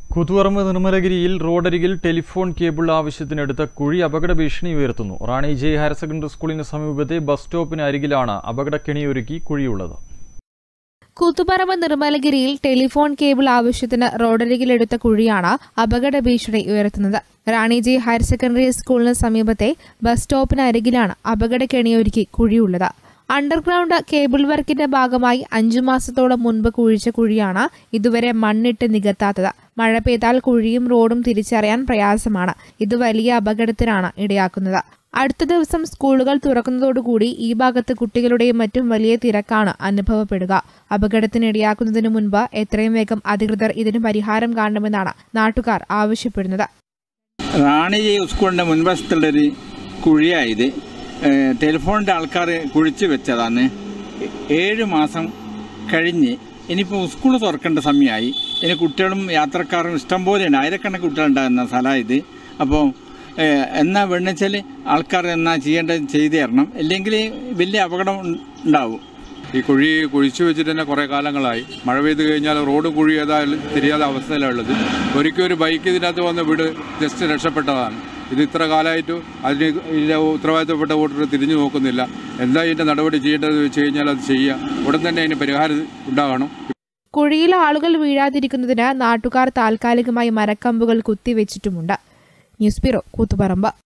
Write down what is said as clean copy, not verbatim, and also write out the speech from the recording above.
കൂത്തുപറമ്പ് നിർമ്മലഗിരിയിൽ റോഡരികിൽ telephone cable ആവശ്യത്തിനെടുത്ത കുഴി അപകട ഭീഷണി ഉയർത്തുന്നു. റാണി ജെ ഹയർ സെക്കൻഡറി സ്കൂളിന് സമീപത്തെ ബസ് സ്റ്റോപ്പിന് അരികിലാണ് അപകടക്കെണിയൊരുക്കി കുഴിയുള്ളത്. കൂത്തുപറമ്പ് നിർമ്മലഗിരിയിൽ ടെലിഫോൺ കേബിൾ ആവശ്യത്തിന് റോഡരികിലെടുത്ത കുഴിയാണ് അപകട ഭീഷണി ഉയർത്തുന്നത്. റാണി ജെ ഹയർ സെക്കൻഡറി സ്കൂളിന് സമീപത്തെ ബസ് സ്റ്റോപ്പിന് അരികിലാണ് അപകടക്കെണിയൊരുക്കി കുഴിയുള്ളത്. അണ്ടർഗ്രൗണ്ട് കേബിൾ വർക്കിന്റെ ഭാഗമായി 5 മാസത്തോളം മുൻപ് കുഴിച്ച കുഴിയാണ് ഇതുവരെ മണ്ണിട്ട് നികത്താത്തത്. മഴ പെയ്താൽ കുഴിയും റോഡും തിരിച്ചറിയാൻ പ്രയാസമാണ്. ഇത് വലിയ അപകടത്തിനാണ് ഇടയാക്കുന്നത്. അടുത്ത ദിവസം സ്കൂളുകൾ തുറക്കുന്നതോടുകൂടി ഈ ഭാഗത്ത് കുട്ടികളുടെയും മറ്റും വലിയ തിരക്കാണ് അനുഭവപ്പെടുക. അപകടത്തിനിടയാക്കുന്നതിന് മുൻപ് എത്രയും വേഗം അധികൃതർ ഇതിന് പരിഹാരം കാണണമെന്നാണ് നാട്ടുകാർ ആവശ്യപ്പെടുന്നത്. റാണി ജെ സ്കൂളിന്റെ മുൻവശത്തുള്ളൊരു കുഴിയായത് ടെലിഫോണിൻ്റെ ആൾക്കാർ കുഴിച്ചു വെച്ചതാണ്. 7 മാസം കഴിഞ്ഞ് ഇനിയിപ്പോൾ സ്കൂൾ തുറക്കേണ്ട സമയമായി. ഇനി കുട്ടികളും യാത്രക്കാരും ഇഷ്ടംപോലെയുണ്ട്, ആയിരക്കണക്കിന് കുട്ടികളുണ്ടാകുന്ന സ്ഥലമാണ് ഇത്. അപ്പോൾ എന്നാ വേണമെന്നുവെച്ചാൽ ആൾക്കാർ എന്നാ ചെയ്യേണ്ടത് ചെയ്തു തരണം, അല്ലെങ്കിൽ വലിയ അപകടം ഉണ്ടാവും. ഈ കുഴി കുഴിച്ചു വെച്ചിട്ട് തന്നെ കുറേ കാലങ്ങളായി. മഴ പെയ്ത് കഴിഞ്ഞാൽ റോഡ് കുഴി ഏതായാലും തിരിയാതെ അവസ്ഥയിലുള്ളത്. ഒരിക്കലും ഒരു ബൈക്ക് ഇതിനകത്ത് വന്ന് വീട് ജസ്റ്റ് രക്ഷപ്പെട്ടതാണ്. ഇത് ഇത്ര കാലമായിട്ട് അതിന് ഉത്തരവാദിത്തപ്പെട്ട വോട്ടർ തിരിഞ്ഞു നോക്കുന്നില്ല. എന്താ ഇതിൻ്റെ നടപടി ചെയ്യേണ്ടത് വെച്ച് കഴിഞ്ഞാൽ അത് ചെയ്യുക. ഉടൻ തന്നെ അതിന് പരിഹാരം ഉണ്ടാകണം. കുഴിയിൽ ആളുകൾ വീഴാതിരിക്കുന്നതിന് നാട്ടുകാർ താൽക്കാലികമായി മരക്കമ്പുകൾ കുത്തിവെച്ചിട്ടുമുണ്ട്. News bureau, Koothuparamba.